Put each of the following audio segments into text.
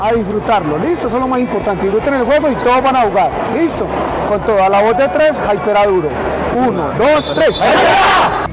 a disfrutarlo, listo, eso es lo más importante, disfruten el juego y todos van a jugar, listo, con todo, a la voz de 3, Hypera duro, 1, 2, 3, ¡Hypera!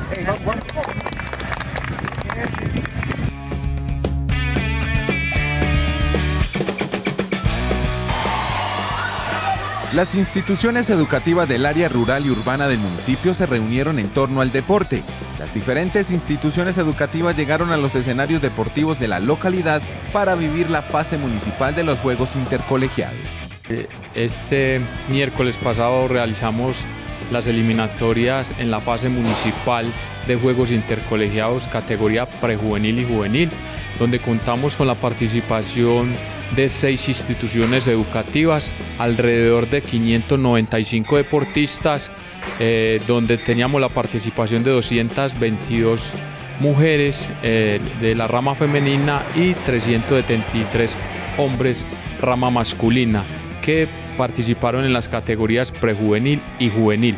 Las instituciones educativas del área rural y urbana del municipio se reunieron en torno al deporte. Las diferentes instituciones educativas llegaron a los escenarios deportivos de la localidad para vivir la fase municipal de los Juegos Intercolegiados. Este miércoles pasado realizamos las eliminatorias en la fase municipal de Juegos Intercolegiados categoría prejuvenil y juvenil, donde contamos con la participación de 6 instituciones educativas, alrededor de 595 deportistas, donde teníamos la participación de 222 mujeres de la rama femenina y 373 hombres rama masculina, que participaron en las categorías prejuvenil y juvenil.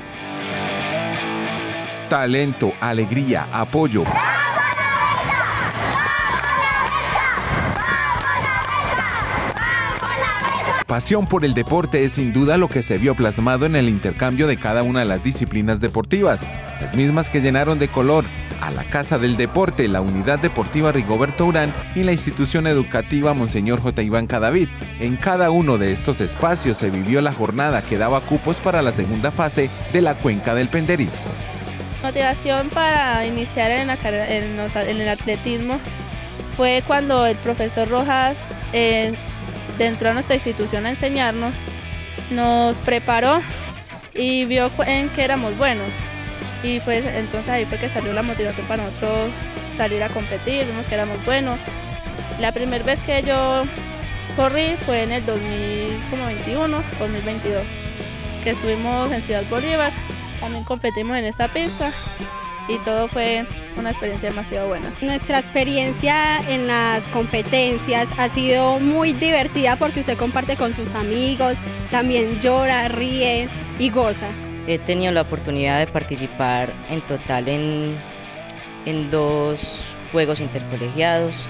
Talento, alegría, apoyo. Pasión por el deporte es sin duda lo que se vio plasmado en el intercambio de cada una de las disciplinas deportivas, las mismas que llenaron de color a la Casa del Deporte, la Unidad Deportiva Rigoberto Urán y la institución educativa Monseñor J. Iván Cadavid. En cada uno de estos espacios se vivió la jornada que daba cupos para la segunda fase de la Cuenca del Penderisco. Motivación para iniciar en el atletismo fue cuando el profesor Rojas entró a nuestra institución a enseñarnos, nos preparó y vio en qué éramos buenos, y entonces ahí fue que salió la motivación para nosotros salir a competir, vimos que éramos buenos. La primera vez que yo corrí fue en el 2021, 2022, que estuvimos en Ciudad Bolívar, también competimos en esta pista y todo fue una experiencia demasiado buena. Nuestra experiencia en las competencias ha sido muy divertida porque usted comparte con sus amigos, también llora, ríe y goza. He tenido la oportunidad de participar en total en 2 juegos intercolegiados.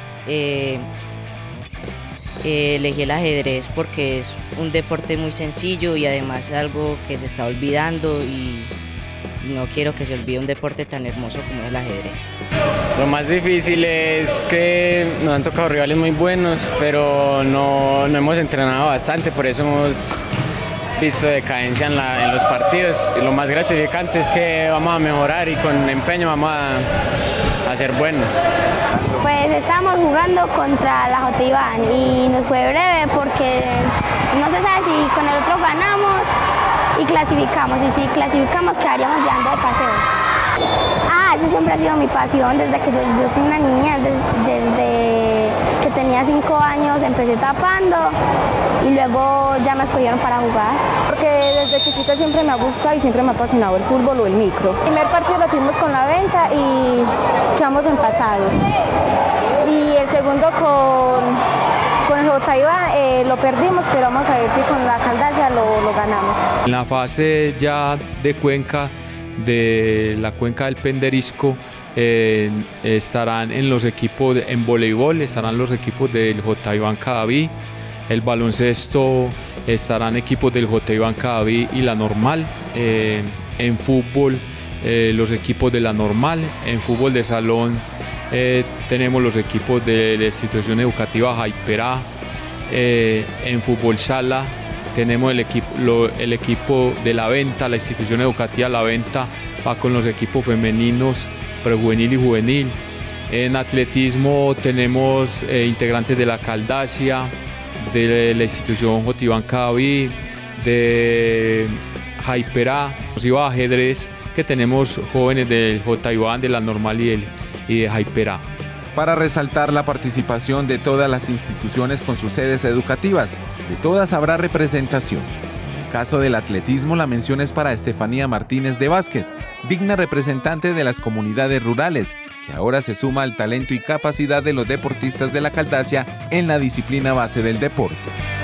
Elegí el ajedrez porque es un deporte muy sencillo y además algo que se está olvidando, y no quiero que se olvide un deporte tan hermoso como es el ajedrez. Lo más difícil es que nos han tocado rivales muy buenos, pero no hemos entrenado bastante, por eso hemos visto decadencia en los partidos. Y lo más gratificante es que vamos a mejorar y con empeño vamos a ser buenos. Pues estamos jugando contra la J. Iván y nos fue breve porque no se sabe si con el otro ganamos y clasificamos, y si clasificamos quedaríamos viajando de paseo. Esa siempre ha sido mi pasión desde que yo soy una niña, desde que tenía 5 años empecé tapando y luego ya me escogieron para jugar. Porque desde chiquita siempre me ha gustado y siempre me ha apasionado el fútbol o el micro. El primer partido lo tuvimos con la Venta y quedamos empatados. Y el segundo con el J. Iván lo perdimos, pero vamos a ver si con la Caldacia lo ganamos. En la fase ya de Cuenca, de la Cuenca del Penderisco, estarán en los equipos en voleibol, estarán los equipos del J. Iván Cadavid, el baloncesto estarán equipos del J. Iván Cadavid y la Normal, en fútbol los equipos de la Normal, en fútbol de salón tenemos los equipos de la institución educativa Hypera, en fútbol sala tenemos el equipo de La Venta, la institución educativa La Venta va con los equipos femeninos prejuvenil y juvenil. En atletismo tenemos integrantes de la Caldacia, de la institución J. Iván Cadavid, de Hypera, inclusive ajedrez, que tenemos jóvenes del J. Iván, de la Normal y de Hypera. Para resaltar la participación de todas las instituciones con sus sedes educativas, de todas habrá representación. En el caso del atletismo, la mención es para Estefanía Martínez de Vázquez, digna representante de las comunidades rurales, que ahora se suma al talento y capacidad de los deportistas de la Caldacia en la disciplina base del deporte.